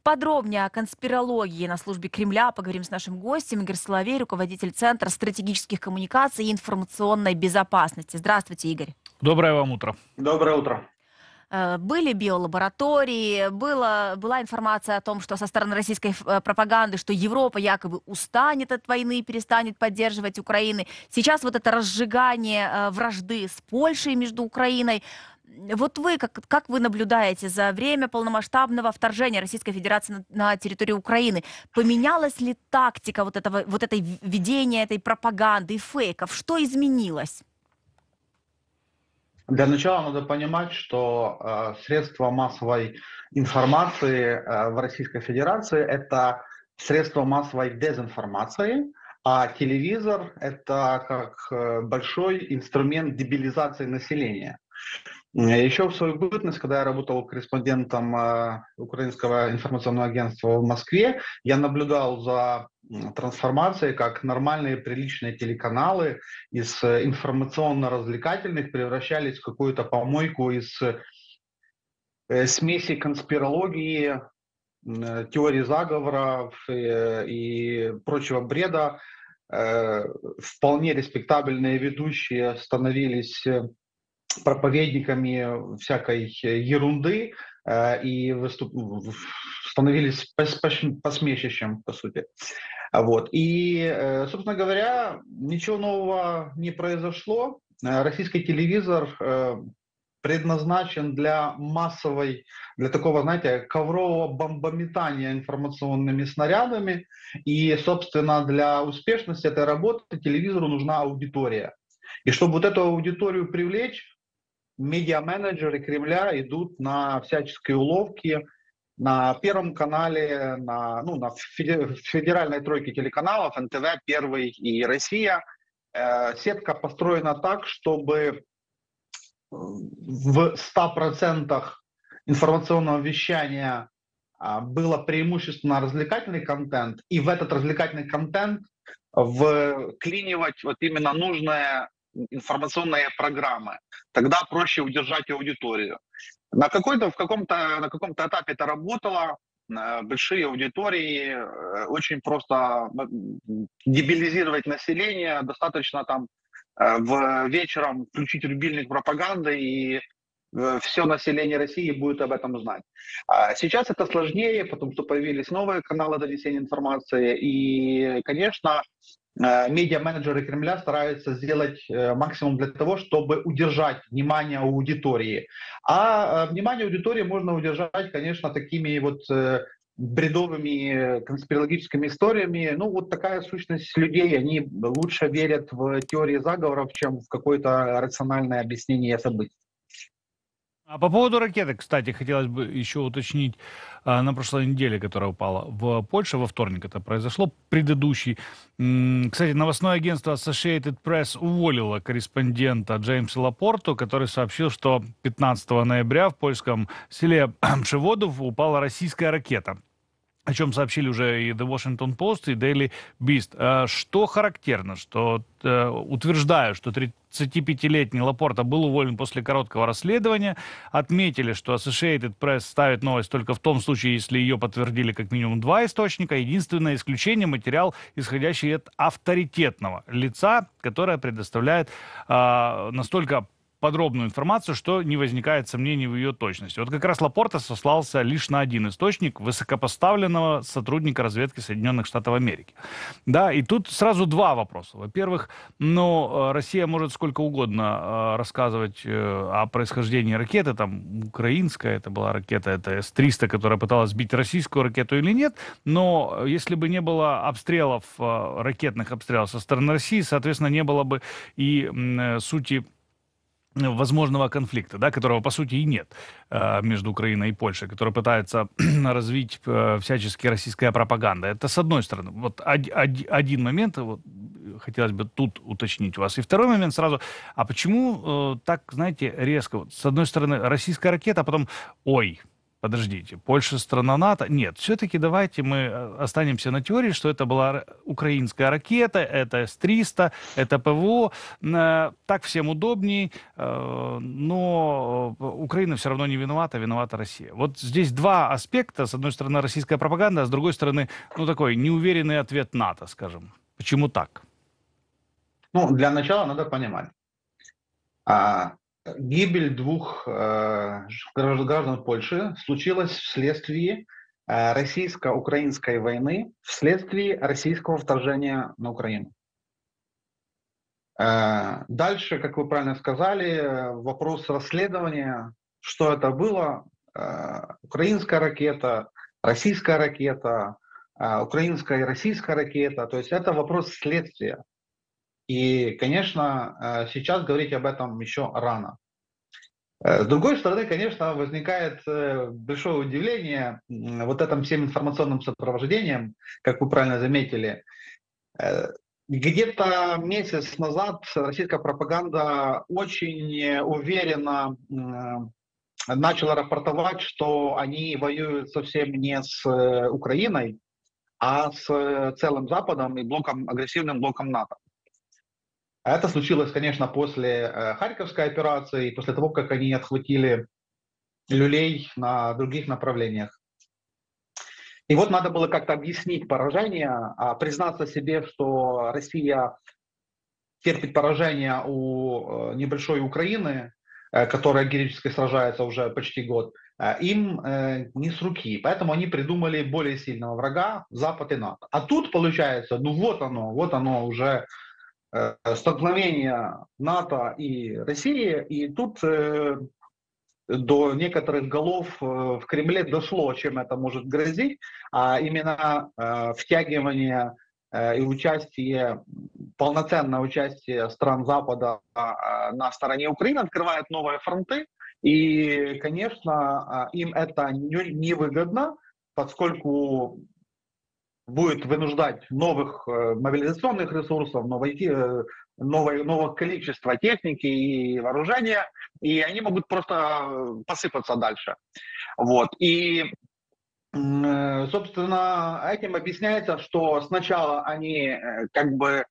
Подробнее о конспирологии на службе Кремля поговорим с нашим гостем. Игорь Соловей, руководитель Центра стратегических коммуникаций и информационной безопасности. Здравствуйте, Игорь. Доброе вам утро. Доброе утро. Были биолаборатории, была информация о том, что со стороны российской пропаганды, что Европа якобы устанет от войны и перестанет поддерживать Украину. Сейчас вот это разжигание вражды с Польшей между Украиной. Вот вы, как вы наблюдаете за время полномасштабного вторжения Российской Федерации на территорию Украины? Поменялась ли тактика вот этой ведения, этой пропаганды и фейков? Что изменилось? Для начала надо понимать, что средства массовой информации в Российской Федерации – это средства массовой дезинформации, а телевизор – это как большой инструмент дебилизации населения. Еще в свою бытность, когда я работал корреспондентом Украинского информационного агентства в Москве, я наблюдал за трансформацией, как нормальные приличные телеканалы из информационно-развлекательных превращались в какую-то помойку из смеси конспирологии, теории заговоров и прочего бреда. Вполне респектабельные ведущие становились проповедниками всякой ерунды и становились посмешищем, по сути. Вот. И, собственно говоря, ничего нового не произошло. Российский телевизор предназначен для такого, знаете, коврового бомбометания информационными снарядами. И, собственно, для успешности этой работы телевизору нужна аудитория. И чтобы вот эту аудиторию привлечь, медиа-менеджеры Кремля идут на всяческие уловки. На Первом канале, на федеральной тройке телеканалов НТВ, Первый и Россия, сетка построена так, чтобы в 100% информационного вещания было преимущественно развлекательный контент, и в этот развлекательный контент вклинивать вот именно нужные информационные программы. Тогда проще удержать аудиторию. На каком-то этапе это работало. Большие аудитории, очень просто дебилизировать население. Достаточно там вечером включить рубильник пропаганды, и все население России будет об этом знать. Сейчас это сложнее, потому что появились новые каналы донесения информации. И, конечно, медиа-менеджеры Кремля стараются сделать максимум для того, чтобы удержать внимание аудитории. А внимание аудитории можно удержать, конечно, такими вот бредовыми конспирологическими историями. Ну, вот такая сущность людей. Они лучше верят в теории заговоров, чем в какое-то рациональное объяснение событий. А по поводу ракеты, кстати, хотелось бы еще уточнить. На прошлой неделе, которая упала в Польше, во вторник это произошло, предыдущий. Кстати, новостное агентство Associated Press уволило корреспондента Джеймса Лапорту, который сообщил, что 15 ноября в польском селе Пшеводов упала российская ракета, о чем сообщили уже и The Washington Post, и Daily Beast. Что характерно, что утверждаю, что 35-летний Лапорта был уволен после короткого расследования. Отметили, что Associated Press ставит новость только в том случае, если ее подтвердили как минимум два источника. Единственное исключение — материал, исходящий от авторитетного лица, которое предоставляет настолько подробную информацию, что не возникает сомнений в ее точности. Вот как раз Лапорта сослался лишь на один источник — высокопоставленного сотрудника разведки Соединенных Штатов Америки. Да, и тут сразу два вопроса. Во-первых, Россия может сколько угодно рассказывать о происхождении ракеты, там, украинская это была ракета, это С-300, которая пыталась сбить российскую ракету или нет, но если бы не было обстрелов, ракетных обстрелов со стороны России, соответственно, не было бы и сути возможного конфликта, да, которого, по сути, и нет между Украиной и Польшей, который пытается развить всячески российская пропаганда. Это с одной стороны. Вот один момент, вот, хотелось бы тут уточнить у вас. И второй момент сразу. А почему так, знаете, резко? Вот, с одной стороны, российская ракета, а потом, ой, подождите, Польша страна НАТО? Нет, все-таки давайте мы останемся на теории, что это была украинская ракета, это С-300, это ПВО, так всем удобней, но Украина все равно не виновата, виновата Россия. Вот здесь два аспекта, с одной стороны российская пропаганда, а с другой стороны, ну такой неуверенный ответ НАТО, скажем. Почему так? Ну, для начала надо понимать, а, гибель двух граждан Польши случилась вследствие российско-украинской войны, вследствие российского вторжения на Украину. Дальше, как вы правильно сказали, вопрос расследования, что это было, украинская ракета, украинская и российская ракета, то есть это вопрос следствия. И, конечно, сейчас говорить об этом еще рано. С другой стороны, конечно, возникает большое удивление вот этим всем информационным сопровождением, как вы правильно заметили. Где-то месяц назад российская пропаганда очень уверенно начала рапортовать, что они воюют совсем не с Украиной, а с целым Западом и агрессивным блоком НАТО. Это случилось, конечно, после Харьковской операции, после того, как они отхватили люлей на других направлениях. И вот надо было как-то объяснить поражение, признаться себе, что Россия терпит поражение у небольшой Украины, которая героически сражается уже почти год, им не с руки. Поэтому они придумали более сильного врага, Запад и НАТО. А тут получается, ну вот оно уже столкновение НАТО и России, и тут до некоторых голов в Кремле дошло, чем это может грозить, а именно втягивание и участие, полноценное участие стран Запада на стороне Украины открывает новые фронты, и, конечно, им это невыгодно, поскольку будет вынуждать новых мобилизационных ресурсов, нового количества техники и вооружения, и они могут просто посыпаться дальше. Вот. И, собственно, этим объясняется, что сначала они как бы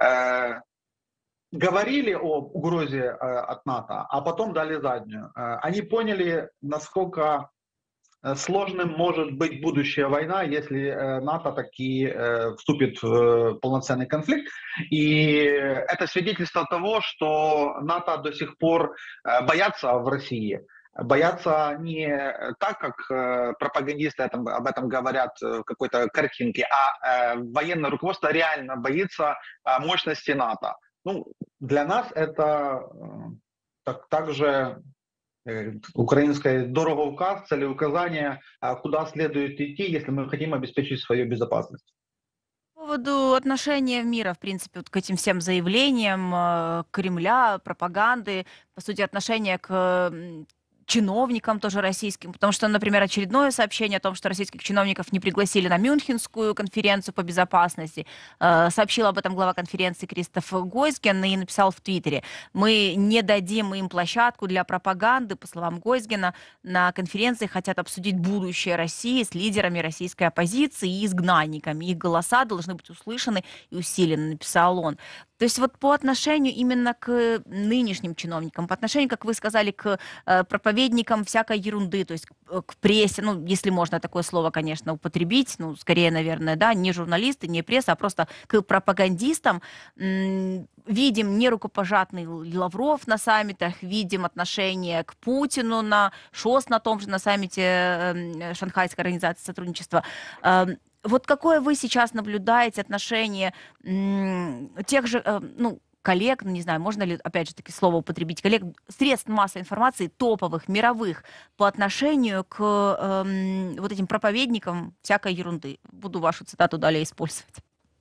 говорили об угрозе от НАТО, а потом дали заднюю. Они поняли, насколько сложным может быть будущая война, если НАТО таки вступит в полноценный конфликт. И это свидетельство того, что НАТО до сих пор боятся в России. Боятся не так, как пропагандисты об этом говорят в какой-то картинке, а военное руководство реально боится мощности НАТО. Ну, для нас это также украинской дороговказ, целеуказание, куда следует идти, если мы хотим обеспечить свою безопасность. По поводу отношения мира, в принципе, вот к этим всем заявлениям Кремля, пропаганды, по сути, отношения к чиновникам тоже российским, потому что, например, очередное сообщение о том, что российских чиновников не пригласили на Мюнхенскую конференцию по безопасности, сообщил об этом глава конференции Кристоф Гойсген и написал в Твиттере: мы не дадим им площадку для пропаганды. По словам Гойсгена, на конференции хотят обсудить будущее России с лидерами российской оппозиции и изгнанниками. Их голоса должны быть услышаны и усилены, написал он. То есть вот по отношению именно к нынешним чиновникам, по отношению, как вы сказали, к проповедникам всякой ерунды, то есть к прессе, ну, если можно такое слово, конечно, употребить, ну, скорее, наверное, да, не журналисты, не пресса, а просто к пропагандистам, видим нерукопожатный Лавров на саммитах, видим отношение к Путину на ШОС, на том же, на саммите Шанхайской организации сотрудничества. Вот какое вы сейчас наблюдаете отношение тех же, ну, коллег, не знаю, можно ли, опять же таки, слово употребить, коллег, средств массовой информации, топовых, мировых, по отношению к вот этим проповедникам всякой ерунды? Буду вашу цитату далее использовать.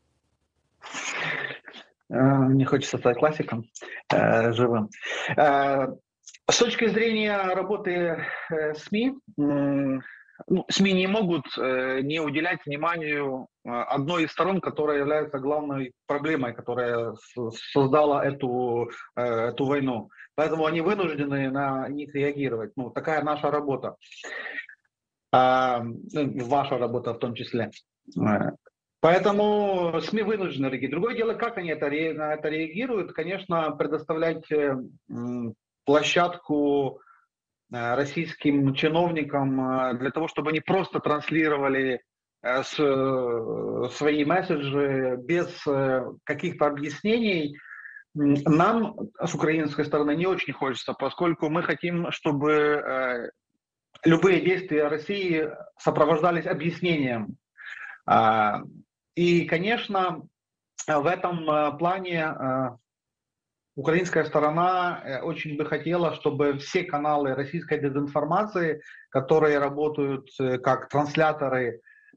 Не хочется стать классиком живым. С точки зрения работы СМИ, СМИ не могут не уделять вниманию одной из сторон, которая является главной проблемой, которая создала эту войну. Поэтому они вынуждены на них реагировать. Ну, такая наша работа. Ваша работа в том числе. Поэтому СМИ вынуждены реагировать. Другое дело, как они на это реагируют. Конечно, предоставлять площадку российским чиновникам для того, чтобы они просто транслировали свои месседжи без каких-то объяснений, нам с украинской стороны не очень хочется, поскольку мы хотим, чтобы любые действия России сопровождались объяснением. И, конечно, в этом плане украинская сторона очень бы хотела, чтобы все каналы российской дезинформации, которые работают как трансляторы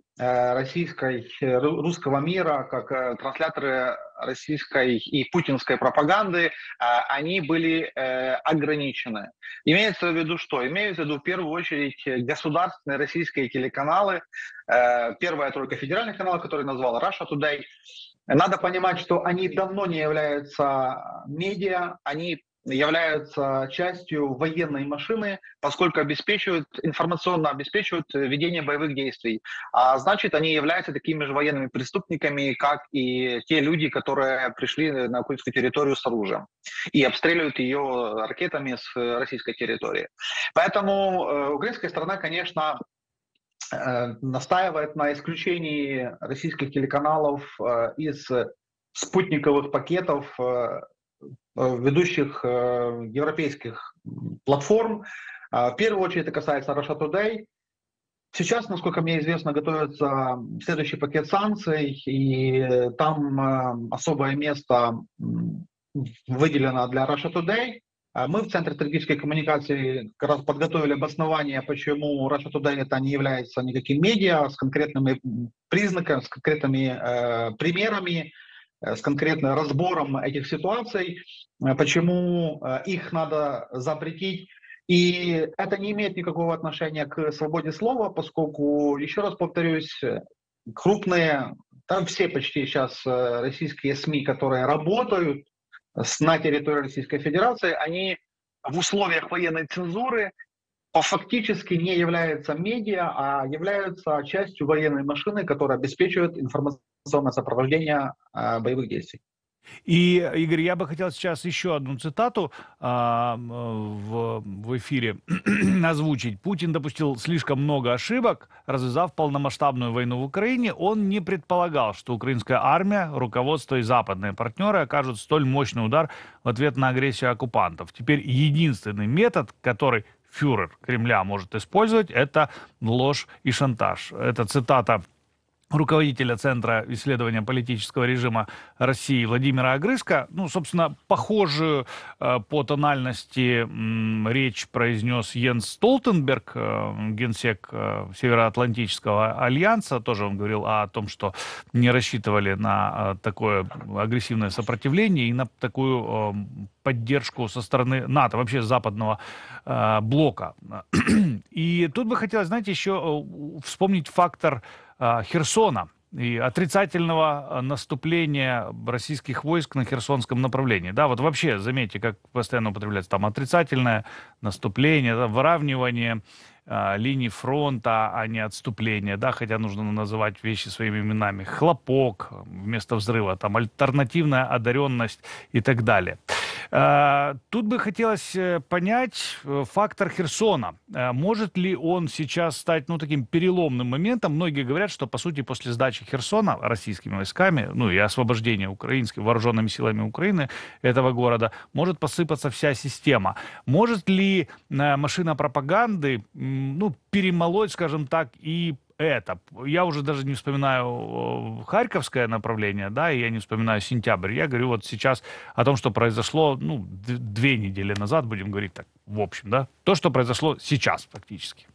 русского мира, как трансляторы российской и путинской пропаганды, они были ограничены. Имеется в виду что? Имеется в виду в первую очередь государственные российские телеканалы, первая тройка федеральных каналов, которые назвал Russia Today. Надо понимать, что они давно не являются медиа, они являются частью военной машины, поскольку информационно обеспечивают ведение боевых действий. А значит, они являются такими же военными преступниками, как и те люди, которые пришли на украинскую территорию с оружием и обстреливают ее ракетами с российской территории. Поэтому украинская сторона, конечно, настаивает на исключении российских телеканалов из спутниковых пакетов ведущих европейских платформ. В первую очередь это касается Russia Today. Сейчас, насколько мне известно, готовится следующий пакет санкций, и там особое место выделено для Russia Today. Мы в Центре стратегической коммуникации как раз подготовили обоснование, почему Russia Today это не является никаким медиа, с конкретными признаками, с конкретными примерами, с конкретным разбором этих ситуаций, почему их надо запретить. И это не имеет никакого отношения к свободе слова, поскольку, еще раз повторюсь, крупные, там все почти сейчас российские СМИ, которые работают на территории Российской Федерации, они в условиях военной цензуры фактически не являются медиа, а являются частью военной машины, которая обеспечивает информационное сопровождение боевых действий. И, Игорь, я бы хотел сейчас еще одну цитату в эфире озвучить. Путин допустил слишком много ошибок, развязав полномасштабную войну в Украине. Он не предполагал, что украинская армия, руководство и западные партнеры окажут столь мощный удар в ответ на агрессию оккупантов. Теперь единственный метод, который фюрер Кремля может использовать, это ложь и шантаж. Это цитата руководителя Центра исследования политического режима России Владимира Огрызка. Ну, собственно, похожую по тональности речь произнес Йенс Столтенберг, генсек Североатлантического альянса. Тоже он говорил о том, что не рассчитывали на такое агрессивное сопротивление и на такую поддержку со стороны НАТО, вообще западного блока. И тут бы хотелось, знаете, еще вспомнить фактор Херсона и отрицательного наступления российских войск на Херсонском направлении. Да, вот вообще, заметьте, как постоянно употребляется там отрицательное наступление, да, выравнивание линий фронта, а не отступление, да, хотя нужно называть вещи своими именами. Хлопок вместо взрыва, там альтернативная одаренность и так далее. Тут бы хотелось понять фактор Херсона. Может ли он сейчас стать, ну, таким переломным моментом? Многие говорят, что, по сути, после сдачи Херсона российскими войсками, ну, и освобождения украинскими вооруженными силами Украины этого города, может посыпаться вся система. Может ли машина пропаганды, ну, перемолоть, скажем так, и это? Я уже даже не вспоминаю Харьковское направление, да, и я не вспоминаю сентябрь. Я говорю вот сейчас о том, что произошло, ну, 2 недели назад, будем говорить так, в общем, да, то, что произошло сейчас фактически.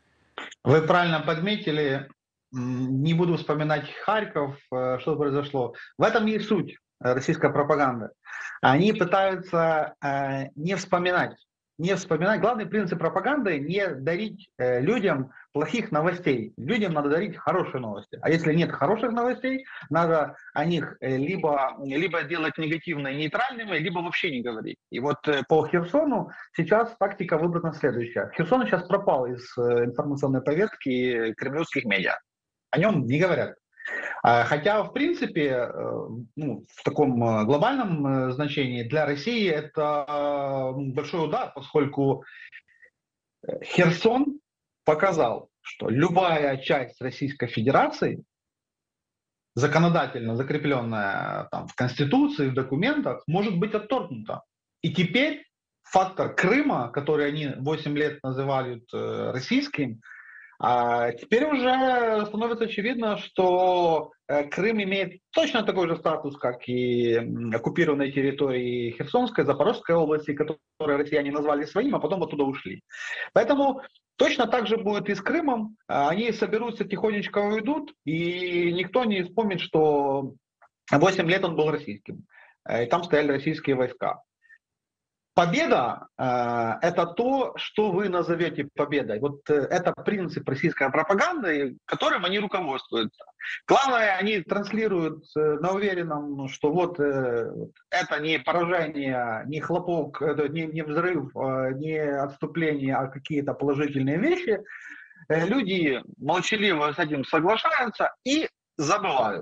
Вы правильно подметили, не буду вспоминать Харьков, что произошло. В этом и суть российской пропаганды. Они пытаются не вспоминать. Главный принцип пропаганды — не дарить людям плохих новостей. Людям надо дарить хорошие новости. А если нет хороших новостей, надо о них либо делать негативно и нейтральными, либо вообще не говорить. И вот по Херсону сейчас тактика выбрана следующая. Херсон сейчас пропал из информационной повестки кремлевских медиа. О нем не говорят. Хотя, в принципе, в таком глобальном значении для России это большой удар, поскольку Херсон показал, что любая часть Российской Федерации, законодательно закрепленная там, в Конституции, в документах, может быть отторгнута. И теперь фактор Крыма, который они 8 лет называли российским, теперь уже становится очевидно, что Крым имеет точно такой же статус, как и оккупированные территории Херсонской, Запорожской области, которые россияне назвали своим, а потом оттуда ушли. Поэтому точно так же будет и с Крымом. Они соберутся, тихонечко уйдут, и никто не вспомнит, что 8 лет он был российским. И там стояли российские войска. Победа это то, что вы назовете победой. Вот это принцип российской пропаганды, которым они руководствуются. Главное, они транслируют на уверенном, что вот это не поражение, не хлопок, не взрыв, не отступление, а какие-то положительные вещи. Люди молчаливо с этим соглашаются и забывают.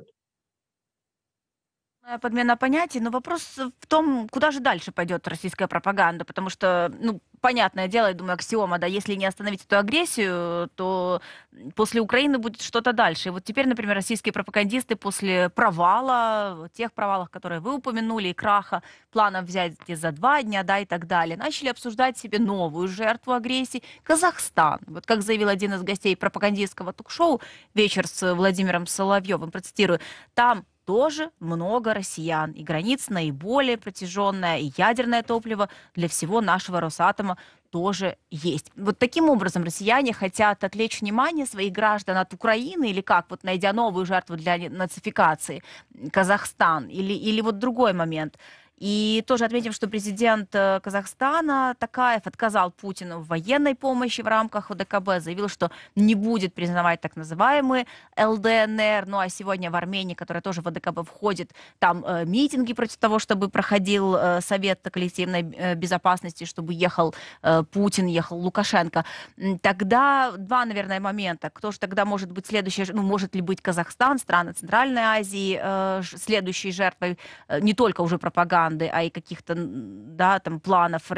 Подмена понятий, но вопрос в том, куда же дальше пойдет российская пропаганда, потому что, понятное дело, я думаю, аксиома, да, если не остановить эту агрессию, то после Украины будет что-то дальше. И вот теперь, например, российские пропагандисты после провала, тех провалов, которые вы упомянули, и краха, планов взять за 2 дня, да, и так далее, начали обсуждать себе новую жертву агрессии — Казахстан. Вот как заявил один из гостей пропагандистского ток-шоу «Вечер с Владимиром Соловьевым», процитирую, там тоже много россиян, и граница наиболее протяженная, и ядерное топливо для всего нашего Росатома тоже есть. Вот таким образом россияне хотят отвлечь внимание своих граждан от Украины, или как, вот найдя новую жертву для нацификации, Казахстан, или вот другой момент. И тоже отметим, что президент Казахстана Токаев отказал Путину в военной помощи в рамках ОДКБ, заявил, что не будет признавать так называемые ЛДНР. Ну а сегодня в Армении, которая тоже в ОДКБ входит, там митинги против того, чтобы проходил Совет коллективной безопасности, чтобы ехал Путин, ехал Лукашенко. Тогда два, наверное, момента. Кто же тогда может быть следующей, может ли быть Казахстан, страны Центральной Азии, следующей жертвой не только уже пропаганды, а и каких-то, да, там, планов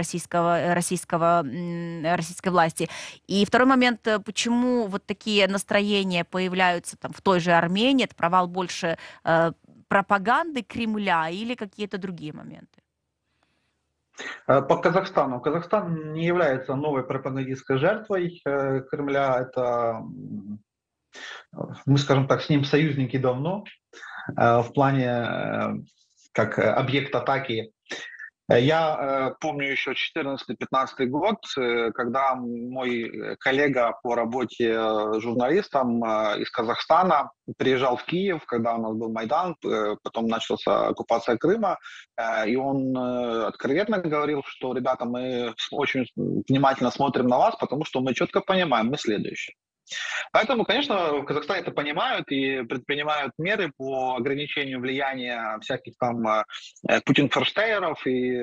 российской власти. И второй момент, почему вот такие настроения появляются там в той же Армении, это провал больше пропаганды Кремля или какие-то другие моменты? По Казахстану. Казахстан не является новой пропагандистской жертвой Кремля. Это, мы, скажем так, с ним союзники давно в плане как объект атаки. Я помню еще 2014-2015 год, когда мой коллега по работе журналистом из Казахстана приезжал в Киев, когда у нас был Майдан, потом начался оккупация Крыма, и он откровенно говорил, что, ребята, мы очень внимательно смотрим на вас, потому что мы четко понимаем, мы следующие. Поэтому, конечно, в Казахстане это понимают и предпринимают меры по ограничению влияния всяких там путинферштейеров и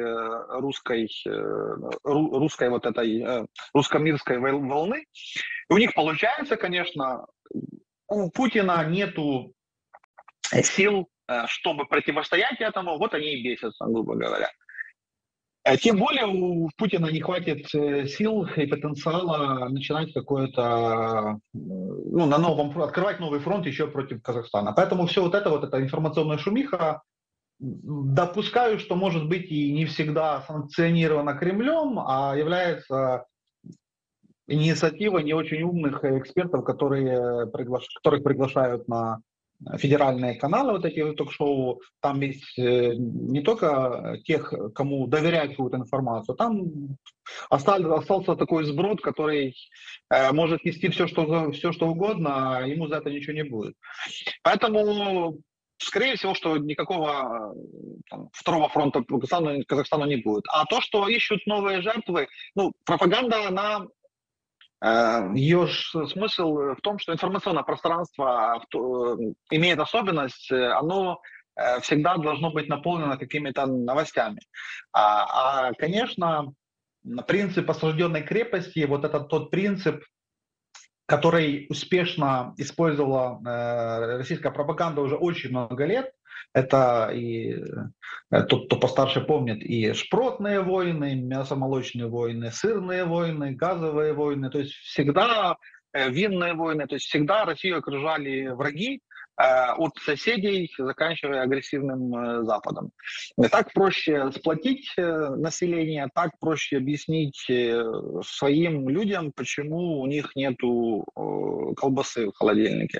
русской вот этой русско-мирской волны. И у них получается, конечно, у Путина нету сил, чтобы противостоять этому, вот они и бесятся, грубо говоря. Тем более у Путина не хватит сил и потенциала начинать какое-то, на новом, открывать новый фронт еще против Казахстана. Поэтому все вот эта информационная шумиха, допускаю, что может быть и не всегда санкционирована Кремлем, а является инициативой не очень умных экспертов, которых приглашают на федеральные каналы, вот эти ток-шоу. Там есть не только тех, кому доверяют какую-то информацию, там остался такой сброд, который может нести все, что угодно, а ему за это ничего не будет. Поэтому, скорее всего, что никакого второго фронта Казахстану не будет. А то, что ищут новые жертвы, пропаганда, она Ее смысл в том, что информационное пространство имеет особенность, оно всегда должно быть наполнено какими-то новостями. Конечно, принцип осажденной крепости, вот это тот принцип, который успешно использовала российская пропаганда уже очень много лет. Это и тот, кто постарше помнит, и шпротные войны, и мясомолочные войны, сырные войны, газовые войны, то есть всегда винные войны, то есть всегда Россию окружали враги, от соседей, заканчивая агрессивным Западом. И так проще сплотить население, так проще объяснить своим людям, почему у них нету колбасы в холодильнике.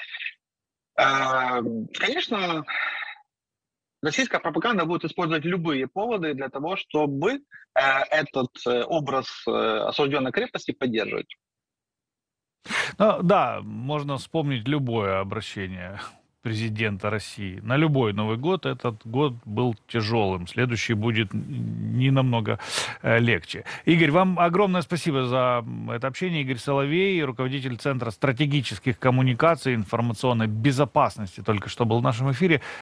Конечно, российская пропаганда будет использовать любые поводы для того, чтобы этот образ осужденной крепости поддерживать. Ну, да, можно вспомнить любое обращение президента России. На любой Новый год этот год был тяжелым. Следующий будет не намного легче. Игорь, вам огромное спасибо за это общение. Игорь Соловей, руководитель Центра стратегических коммуникаций и информационной безопасности, только что был в нашем эфире.